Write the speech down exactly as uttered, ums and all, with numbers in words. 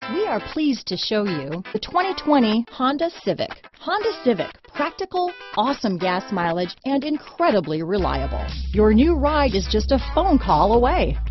We are pleased to show you the twenty twenty Honda Civic. Honda Civic, practical, awesome gas mileage, and incredibly reliable. Your new ride is just a phone call away.